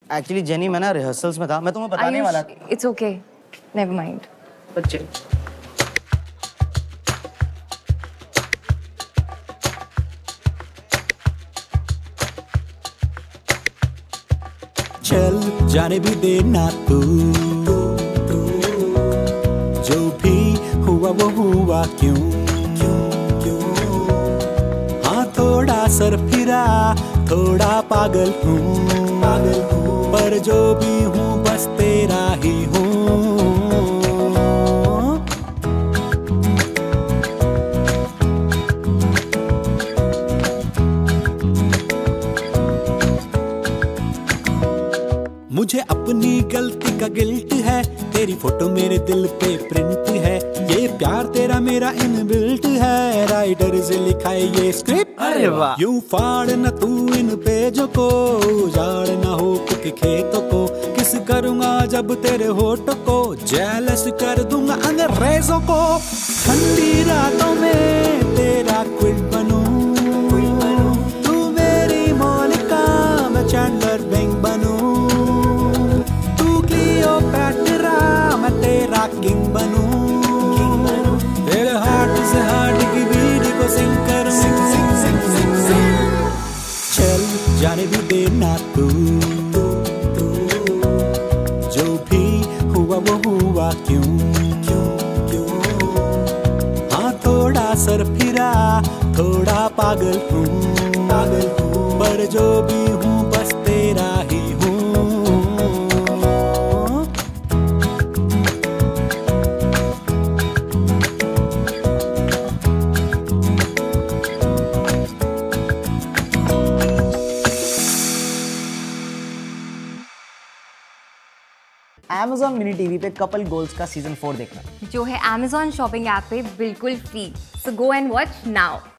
Actually jenny मैं ना rehearsals में था, मैं तुम्हें बताने वाला था। It's okay, never mind. बच्चे चल जाने भी देना तू, जो भी हुआ वो हुआ क्यों, हाँ थोड़ा सर फिरा, थोड़ा पागल हूँ, पर जो भी हूँ बस तेरा ही हूँ। मुझे अपनी गलती का गिल्ट है, तेरी फोटो मेरे दिल पे प्रिंट है, ये प्यार तेरा मेरा इनबिल्ट है, राइटर से लिखा है ये स्क्रिप्ट। अरे वाह। यूं फाड़ न तू इन पेजों को, उजाड़ ना हो के खेतों को, किस करूंगा जब तेरे होठों को, जेलस कर दूंगा अंग्रेजों को, ठंडी रातों में तेरा क्विट बनूं, तू मेरी मोनिका मैं चैंडलर बिंग बनूं, मैं तेरा किंग बनूं, तेरे हार्ट से हार्ट की बीट को सिंग करूं। चल जाने भी देना तू, जो भी हुआ वो हुआ क्यों, हाँ थोड़ा सर फिरा, थोड़ा पागल हूँ, पर जो भी हूँ बस तेरा ही हूँ। Amazon मिनी टीवी पे कपल गोल्स का सीजन 4 देखना, जो है Amazon शॉपिंग ऐप पे बिल्कुल फ्री। So go and watch now.